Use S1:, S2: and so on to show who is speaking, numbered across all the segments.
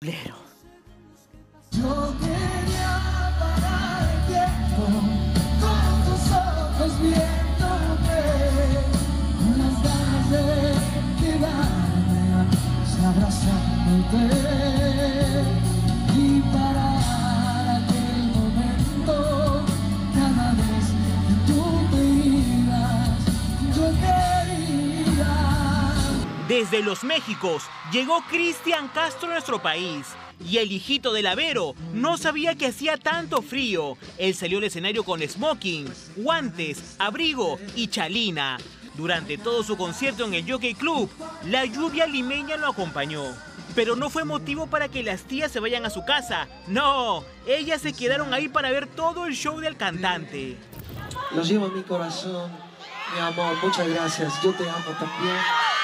S1: Yo quería parar el tiempo con tus ojos viéndome, unas ganas de quedarme abrazándote y parar aquel momento cada vez que tú te ibas. Yo quería.
S2: Desde Los Méxicos llegó Cristian Castro a nuestro país. Y el hijito del Avero no sabía que hacía tanto frío. Él salió al escenario con smoking, guantes, abrigo y chalina. Durante todo su concierto en el Jockey Club, la lluvia limeña lo acompañó. Pero no fue motivo para que las tías se vayan a su casa. No, ellas se quedaron ahí para ver todo el show del cantante.
S1: Lo llevo en mi corazón, mi amor, muchas gracias. Yo te amo también.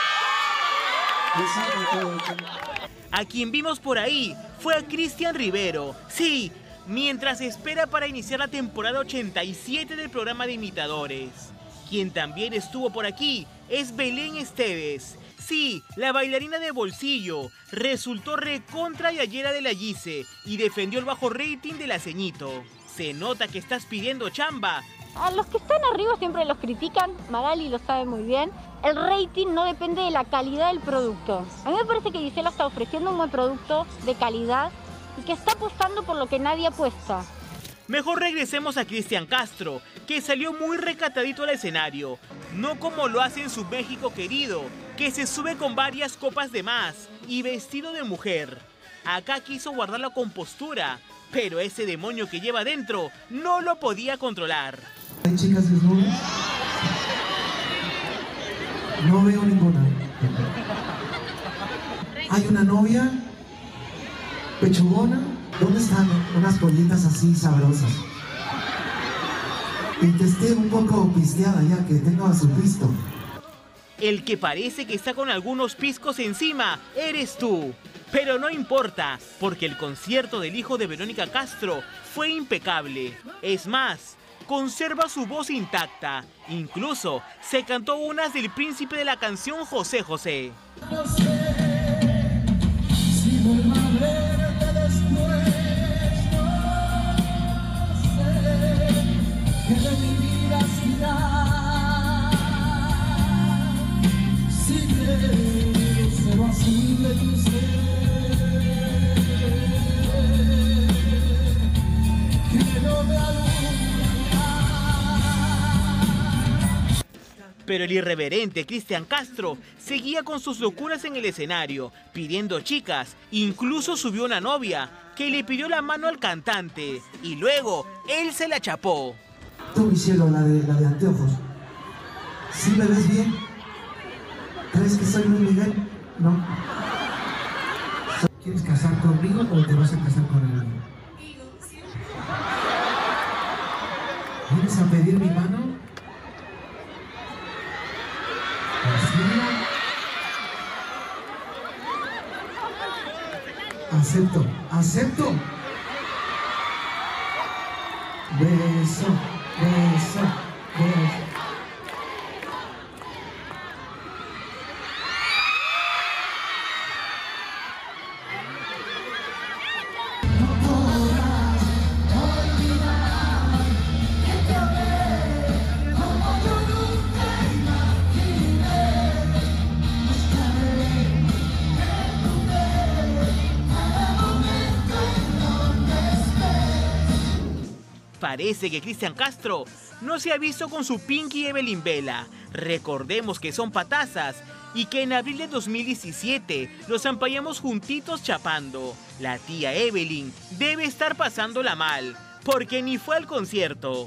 S2: A quien vimos por ahí fue a Cristian Rivero. Sí, mientras espera para iniciar la temporada 87 del programa de imitadores. Quien también estuvo por aquí es Belén Esteves. Sí, la bailarina de bolsillo. Resultó recontra yayera de la Gise y defendió el bajo rating de la Ceñito. Se nota que estás pidiendo chamba.
S3: A los que están arriba siempre los critican, Magali lo sabe muy bien. El rating no depende de la calidad del producto. A mí me parece que Gisela está ofreciendo un buen producto de calidad y que está apostando por lo que nadie apuesta.
S2: Mejor regresemos a Cristian Castro, que salió muy recatadito al escenario. No como lo hace en su México querido, que se sube con varias copas de más y vestido de mujer. Acá quiso guardar la compostura, pero ese demonio que lleva dentro no lo podía controlar.
S1: ¿Hay chicas desnudas? No veo ninguna. ¿Hay una novia? ¿Pechugona? ¿Dónde están unas pollitas así sabrosas? Y que esté un poco pisteada ya, que tenga su pisto.
S2: El que parece que está con algunos piscos encima eres tú. Pero no importa, porque el concierto del hijo de Verónica Castro fue impecable. Es más, conserva su voz intacta. Incluso se cantó unas del príncipe de la canción José José.
S1: No sé si vuelvo a verte después, no sé qué de mi vida será. Si crees ser así de tu ser, que no me alumbrará.
S2: Pero el irreverente Cristian Castro seguía con sus locuras en el escenario, pidiendo chicas. Incluso subió una novia que le pidió la mano al cantante y luego él se la chapó.
S1: Tú, mi cielo, la de anteojos. ¿Sí me ves bien? ¿Crees que soy Luis Miguel? No. ¿Quieres casar conmigo o te vas a casar con él? ¿Vienes a pedir mi mano? Acepto, acepto. Beso, beso, beso.
S2: Parece que Cristian Castro no se ha visto con su Pinky Evelyn Vela. Recordemos que son patazas y que en abril de 2017 los ampallamos juntitos chapando. La tía Evelyn debe estar pasándola mal, porque ni fue al concierto.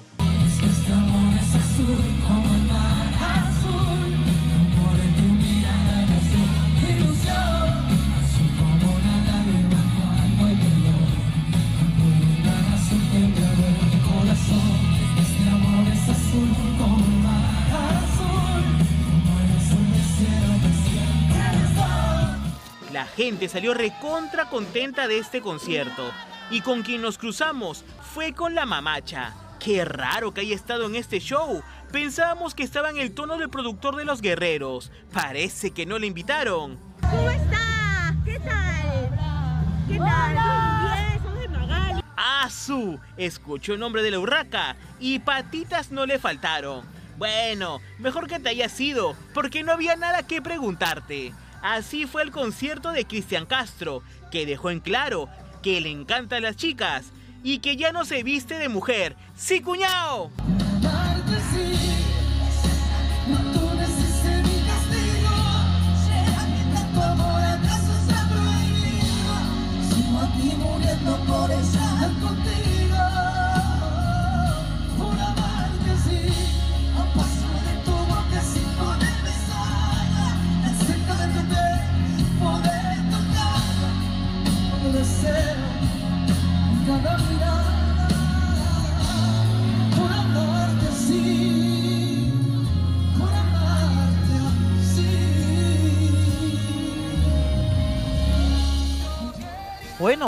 S2: La gente salió recontra contenta de este concierto y con quien nos cruzamos fue con la mamacha. Qué raro que haya estado en este show. Pensábamos que estaba en el tono del productor de Los Guerreros. Parece que no le invitaron.
S4: ¿Cómo está? ¿Qué tal? ¿qué tal? Bien, soy de Magali.
S2: ¡Asu! Escuchó el nombre de la urraca y patitas no le faltaron. Bueno, mejor que te hayas ido, porque no había nada que preguntarte. Así fue el concierto de Cristian Castro, que dejó en claro que le encantan las chicas y que ya no se viste de mujer. ¡Sí, cuñao!
S5: Por estar contigo, por amarte así, a paso de tu boca sin poder besar, cerca de tu piel, poder tocar, como deseo, cada mirada, por amarte así, por amarte así.
S2: Bueno.